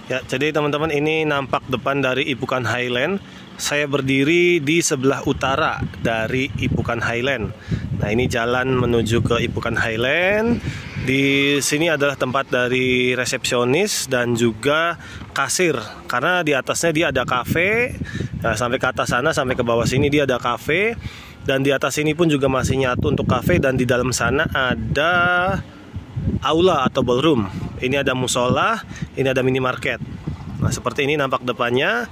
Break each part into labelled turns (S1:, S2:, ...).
S1: Ya, jadi teman-teman, ini nampak depan dari Ipukan Highland. Saya berdiri di sebelah utara dari Ipukan Highland. Nah, ini jalan menuju ke Ipukan Highland. Di sini adalah tempat dari resepsionis dan juga kasir. Karena di atasnya dia ada kafe. Nah, sampai ke atas sana, sampai ke bawah sini dia ada kafe. Dan di atas sini pun juga masih nyatu untuk kafe. Dan di dalam sana ada aula atau ballroom. Ini ada musola, ini ada minimarket. Nah, seperti ini nampak depannya.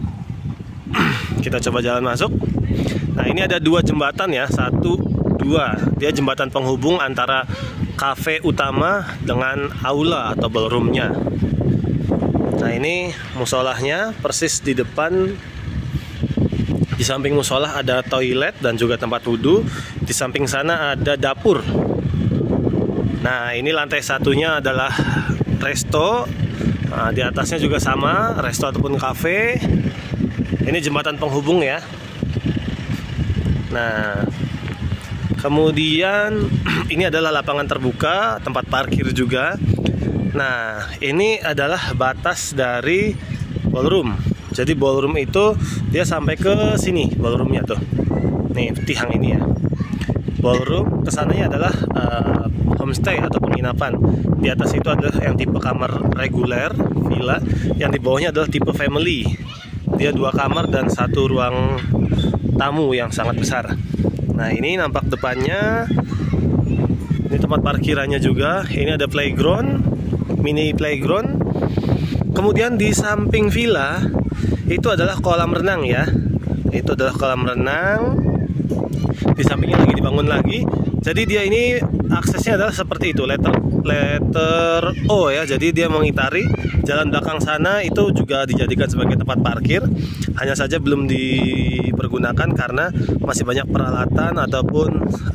S1: Kita coba jalan masuk. Nah, ini ada dua jembatan ya, satu, dua. Dia jembatan penghubung antara kafe utama dengan aula atau ballroomnya. Nah, ini musolahnya persis di depan. Di samping musolah ada toilet dan juga tempat wudhu. Di samping sana ada dapur. Nah, ini lantai satunya adalah resto. Nah, di atasnya juga sama, resto ataupun kafe. Ini jembatan penghubung ya. Nah, kemudian ini adalah lapangan terbuka, tempat parkir juga. Nah, ini adalah batas dari ballroom. Jadi ballroom itu dia sampai ke sini ballroomnya tuh. Nih, tiang ini ya. Ballroom kesananya adalah homestay atau penginapan. Di atas itu adalah yang tipe kamar reguler, villa. Yang di bawahnya adalah tipe family. Dia 2 kamar dan 1 ruang tamu yang sangat besar. Nah, ini nampak depannya. Ini tempat parkirannya juga. Ini ada playground, mini playground. Kemudian di samping villa itu adalah kolam renang ya. Itu adalah kolam renang. Di sampingnya lagi dibangun lagi. Jadi dia ini aksesnya adalah seperti itu, letter O ya. Jadi dia mengitari jalan belakang sana, itu juga dijadikan sebagai tempat parkir. Hanya saja belum dipergunakan karena masih banyak peralatan ataupun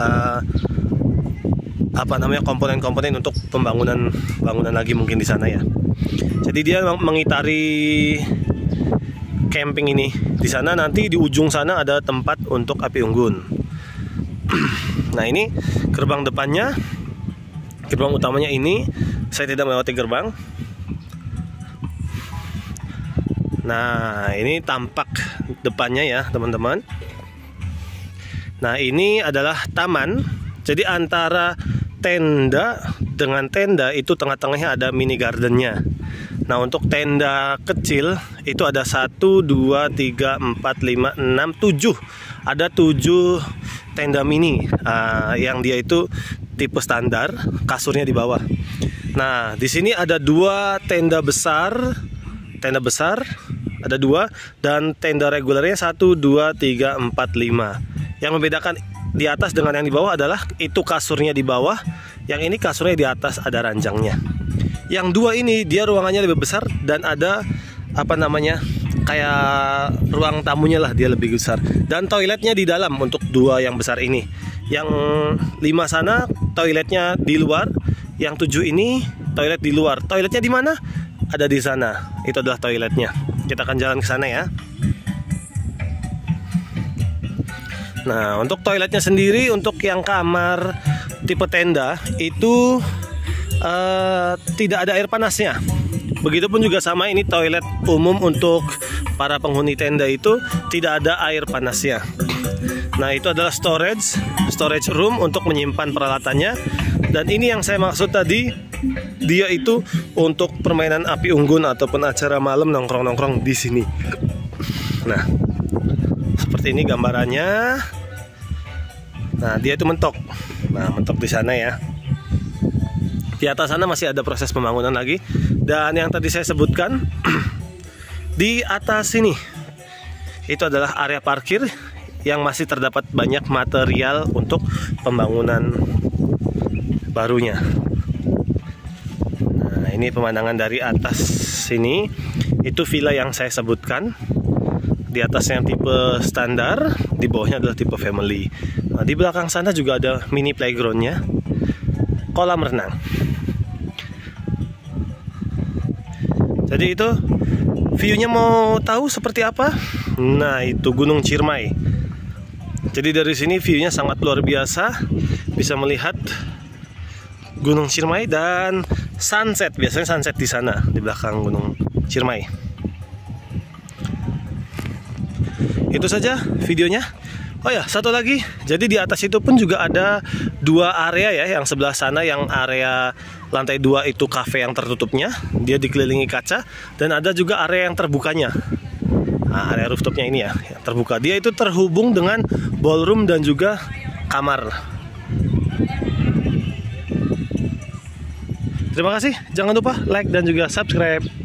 S1: komponen-komponen untuk bangunan lagi mungkin di sana ya. Jadi dia mengitari camping ini. Di sana nanti di ujung sana ada tempat untuk api unggun. Nah, ini gerbang depannya, gerbang utamanya ini. Saya tidak melewati gerbang. Nah, ini tampak depannya ya teman-teman. Nah, ini adalah taman. Jadi antara tenda dengan tenda itu tengah-tengahnya ada mini gardennya. Nah, untuk tenda kecil itu ada 1, 2, 3, 4, 5, 6, 7. Ada 7 tenda mini yang dia itu tipe standar, kasurnya di bawah. Nah, di sini ada 2 tenda besar. Tenda besar ada 2 dan tenda regulernya 1, 2, 3, 4, 5. Yang membedakan di atas dengan yang di bawah adalah itu kasurnya di bawah, yang ini kasurnya di atas ada ranjangnya. Yang 2 ini dia ruangannya lebih besar dan ada kayak ruang tamunya lah, dia lebih besar. Dan toiletnya di dalam untuk 2 yang besar ini. Yang 5 sana toiletnya di luar, yang 7 ini toilet di luar. Toiletnya di mana? Ada di sana. Itu adalah toiletnya. Kita akan jalan ke sana ya. Nah, untuk toiletnya sendiri, untuk yang kamar tipe tenda itu tidak ada air panasnya. Begitupun juga sama, ini toilet umum untuk para penghuni tenda itu tidak ada air panasnya. Nah, itu adalah storage room untuk menyimpan peralatannya. Dan ini yang saya maksud tadi, dia itu untuk permainan api unggun ataupun acara malam nongkrong-nongkrong di sini. Nah, seperti ini gambarannya. Nah, dia itu mentok. Nah, mentok di sana ya. Di atas sana masih ada proses pembangunan lagi. Dan yang tadi saya sebutkan di atas sini itu adalah area parkir yang masih terdapat banyak material untuk pembangunan barunya. Nah, ini pemandangan dari atas sini. Itu villa yang saya sebutkan. Di atasnya yang tipe standar, di bawahnya adalah tipe family. Nah, di belakang sana juga ada mini playgroundnya, kolam renang. Jadi itu view-nya, mau tahu seperti apa? Nah, itu Gunung Ciremai. Jadi dari sini view-nya sangat luar biasa. Bisa melihat Gunung Ciremai dan sunset. Biasanya sunset di sana, di belakang gunung. Ciremai. Itu saja videonya. Oh ya, satu lagi. Jadi di atas itu pun juga ada 2 area ya. Yang sebelah sana yang area lantai 2 itu cafe yang tertutupnya. Dia dikelilingi kaca. Dan ada juga area yang terbukanya. Nah, area rooftopnya ini ya, yang terbuka. Dia itu terhubung dengan ballroom dan juga kamar. Terima kasih. Jangan lupa like dan juga subscribe.